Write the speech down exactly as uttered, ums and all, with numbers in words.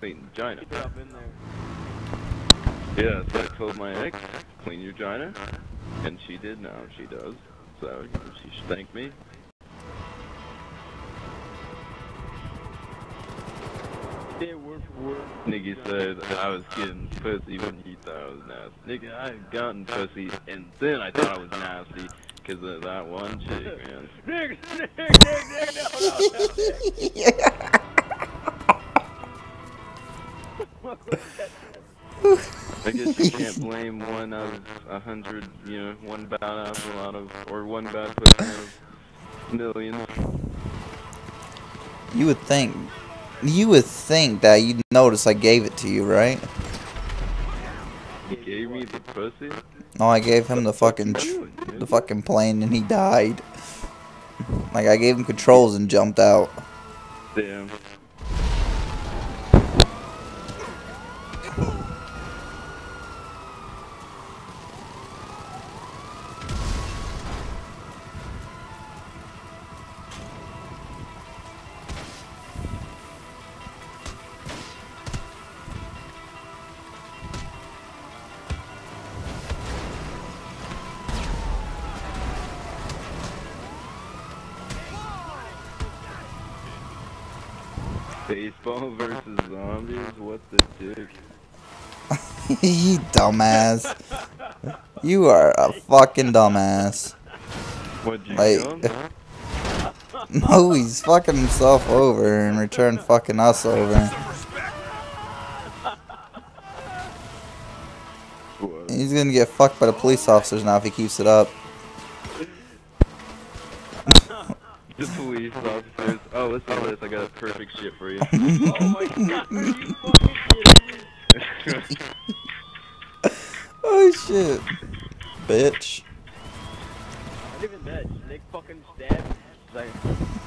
clean vagina. Get up in there. Yeah, so I told my ex, clean your vagina, and she did now, she does. So she should thank me. Yeah, word for word. Nigga said I was getting pussy when he thought I was nasty. Nigga, I've gotten pussy, and then I thought I was nasty because of that one chick, man. Nick, Nick, Nick, Nick, no, no, no, Nick. I guess you can't blame one out of a hundred, you know, one bad apple out of, or one bad pussy out of millions. You would think, you would think that you'd notice I gave it to you, right? You gave me the pussy? No, I gave him the fucking, the fucking plane and he died. Like, I gave him controls and jumped out. Damn. Baseball versus zombies? What the dick? You dumbass. You are a fucking dumbass. What'd you Like, kill him? no, he's fucking himself over and return fucking us over. What? He's gonna get fucked by the police officers now if he keeps it up. The police officers. Oh, listen to this. I got a perfect shit for you. Oh my god, are you fucking kidding me? Oh shit. Bitch. Not even that, Nick fucking stabbed me. Like,